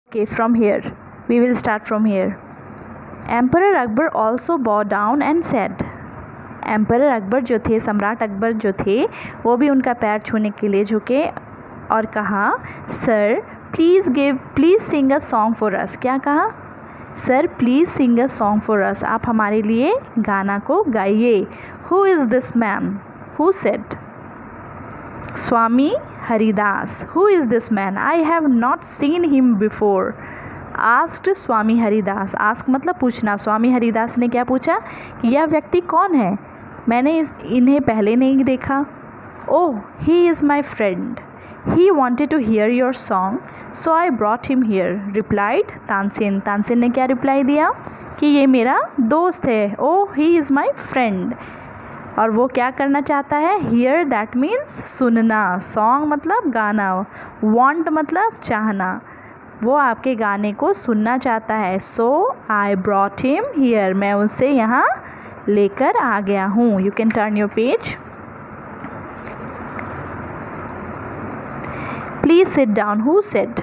Okay, from here. We will start from here. Emperor Akbar also bowed down and said. Emperor Akbar जो थे, सम्राट अकबर जो थे, वो भी उनका पैर छूने के लिए झुके और कहा, sir please sing a song for us. क्या कहा? Sir please sing a song for us, आप हमारे लिए गाना को गाइए। Who is this man? Who said? Swami Haridas. Who is this man? I have not seen him before. Asked Swami Haridas. Ask मतलब पूछना। स्वामी हरिदास ने क्या पूछा कि यह व्यक्ति कौन है, मैंने इन्हें पहले नहीं देखा। Oh, he is my friend, he wanted to hear your song so I brought him here, replied Tansen. Tansen ने क्या रिप्लाई दिया कि ये मेरा दोस्त है। ओह, ही इज़ माई फ्रेंड, और वो क्या करना चाहता है? हियर दैट मीन्स सुनना, सॉन्ग मतलब गाना, वॉन्ट मतलब चाहना, वो आपके गाने को सुनना चाहता है। So I brought him here, मैं उसे यहाँ लेकर आ गया हूँ। You can turn your page. Please sit down. Who said?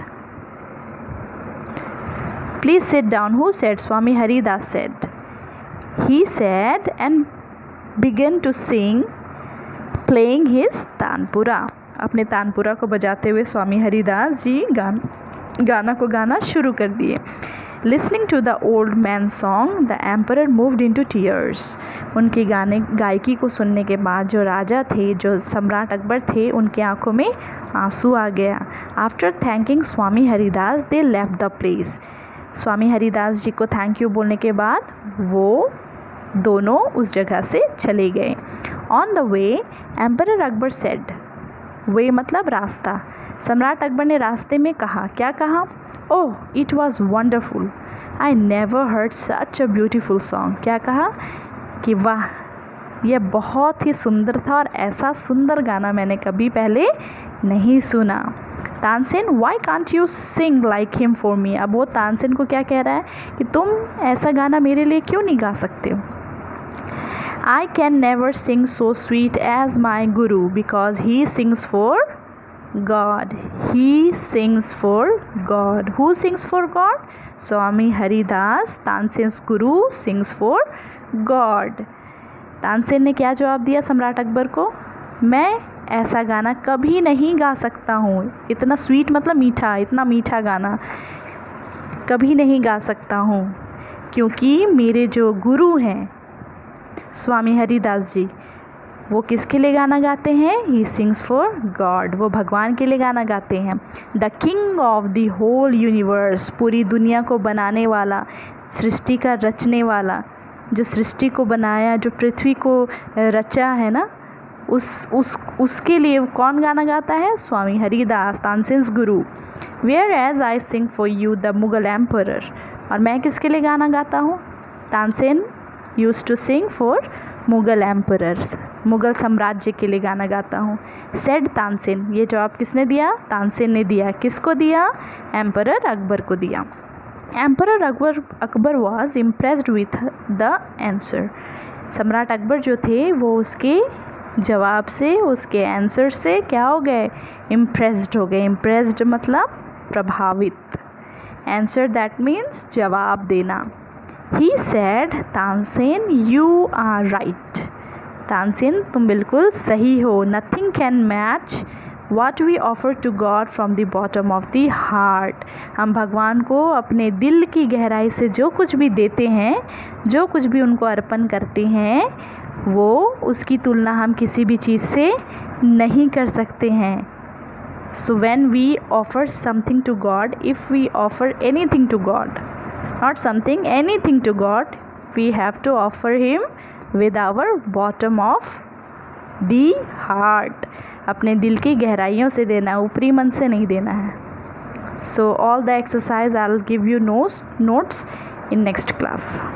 Please sit down. Who said? Swami Haridas said. He said and began to sing playing his tanpura. अपने तानपुरा को बजाते हुए स्वामी हरिदास जी गाना को गाना शुरू कर दिए। Listening to the old man song the emperor moved into tears. उनकी गायकी को सुनने के बाद जो राजा थे, जो सम्राट अकबर थे, उनकी आंखों में आंसू आ गया। After thanking Swami Haridas they left the place. Swami Haridas ji को थैंक यू बोलने के बाद वो दोनों उस जगह से चले गए। On the way emperor Akbar said. Way मतलब रास्ता। सम्राट अकबर ने रास्ते में कहा। क्या कहा? Oh, it was wonderful, I never heard such a beautiful song. क्या कहा? कि वाह, यह बहुत ही सुंदर था और ऐसा सुंदर गाना मैंने कभी पहले नहीं सुना। Tansen, why can't you sing like him for me? अब वो तानसेन को क्या कह रहा है कि तुम ऐसा गाना मेरे लिए क्यों नहीं गा सकते हो? I can never sing so sweet as my guru because he sings for God. He sings for God. Who sings for God? Swami Haridas, Tansen's guru, sings for God. Tansen ने क्या जवाब दिया सम्राट अकबर को? मैं ऐसा गाना कभी नहीं गा सकता हूँ। इतना स्वीट मतलब मीठा, इतना मीठा गाना कभी नहीं गा सकता हूँ, क्योंकि मेरे जो गुरु हैं स्वामी हरिदास जी, वो किसके लिए गाना गाते हैं? ही सिंग्स फॉर गॉड, वो भगवान के लिए गाना गाते हैं। The king of the whole universe, पूरी दुनिया को बनाने वाला, सृष्टि का रचने वाला, जो सृष्टि को बनाया, जो पृथ्वी को रचा है ना, उसके लिए कौन गाना गाता है? स्वामी Haridas, Tansen's guru. Whereas I sing for you the Mughal emperor, और मैं किसके लिए गाना गाता हूँ? Tansen used to sing for Mughal emperors, Mughal साम्राज्य के लिए गाना गाता हूँ। सेड तानसेन, ये जवाब किसने दिया? तानसेन ने दिया। किसको दिया? एम्परर अकबर को दिया। Emperor Akbar was impressed with the answer. सम्राट अकबर जो थे वो उसके जवाब से, उसके आंसर से क्या हो गए? इम्प्रेस्ड हो गए। इम्प्रेस्ड मतलब प्रभावित। आंसर दैट मीन्स जवाब देना। He said, Tansen you are right. Tansen तुम बिल्कुल सही हो। Nothing can match what we offer to God from the bottom of the heart. हम भगवान को अपने दिल की गहराई से जो कुछ भी देते हैं, जो कुछ भी उनको अर्पण करते हैं, वो उसकी तुलना हम किसी भी चीज़ से नहीं कर सकते हैं। So when we offer something to God, if we offer anything to God, not something, anything to God, we have to offer him with our bottom of the heart. अपने दिल की गहराइयों से देना है, ऊपरी मन से नहीं देना है। So all the exercise I'll give you notes in next class.